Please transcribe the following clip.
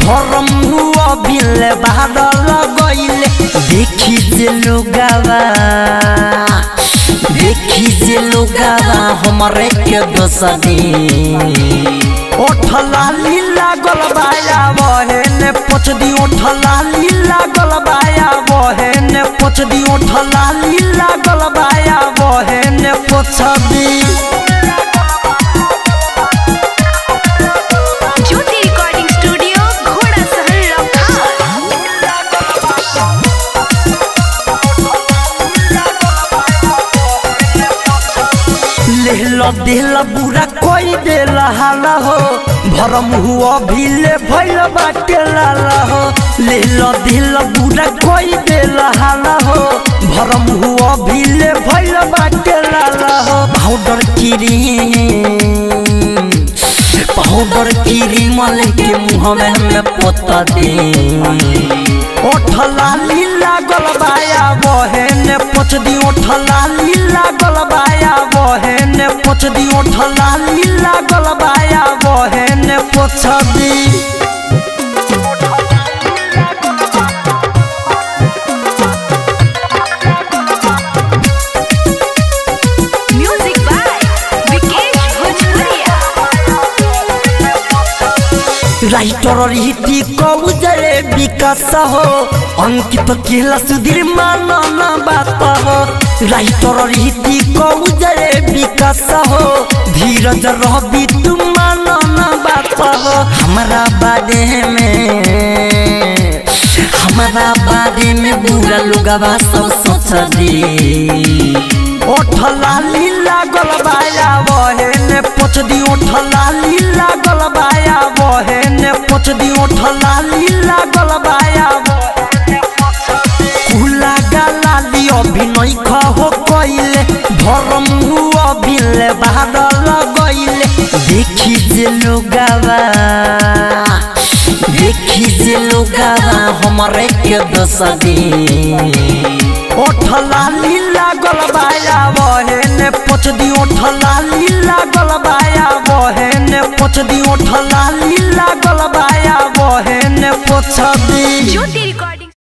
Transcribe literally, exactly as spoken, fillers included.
भरम हुआ बिल बादल गइले देखी जे लोगावा देखी जे लोगावा हमरे के दोसदी ओठला लीला गलबाया बहन पोछ दी ओठला लीला गलबाया बहन पोछ दी ओठला लीला गलबाया बहन पोछ दी ज्योति रिकॉर्डिंग स्टूडियो घोड़ा सहल लेहला देहला बुरा कोई देला हाला हो भरम हुआ भीले भइल बाटे लाला हो लेहला देहला बुरा कोई देला हाला हो भरम हुआ भीले भइल बाटे लाला हो पाउडर क्रीम पाउडर क्रीम लेके मुंह में हमें पोता दे ओठला लीला गलबाया बहन पोछ दी ओठला लीला गलबाया बहन पोछ दी ओठला लीला गलबाया बहन पोछ दी म्यूजिक बाय विकेश भोजपुरिया राइटर रीति कौजरे विकास हो अंकित केला सुधीर मानन बात हो राइटर रीति कौजरे विकास हो धीरज रवि तुम मानन बात हो हमारा बारे में हमारा बारे में बुरा लोगवा सब सोच दी ओठला लीला गलबाया बहन पोछ दी ओठला लीला गलबाया बहन पोछ दी ओठला लीला गलबाया कुला गालाली अभिनय खहो कइले भरम हुआ बिल बादल गइले देखी जे लोगावा देखी जे लोगावा हमरे के दोसदी ओठला लीला गलबाया बहन पोछ दी ओठला लीला गलबाया बहन पोछ दी ओठला लीला गलबाया बहन पोछ दी ज्योति रिकॉर्डिंग